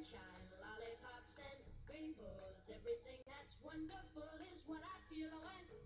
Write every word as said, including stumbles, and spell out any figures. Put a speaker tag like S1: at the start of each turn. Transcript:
S1: sunshine, lollipops and rainbows. Everything that's wonderful is what I feel when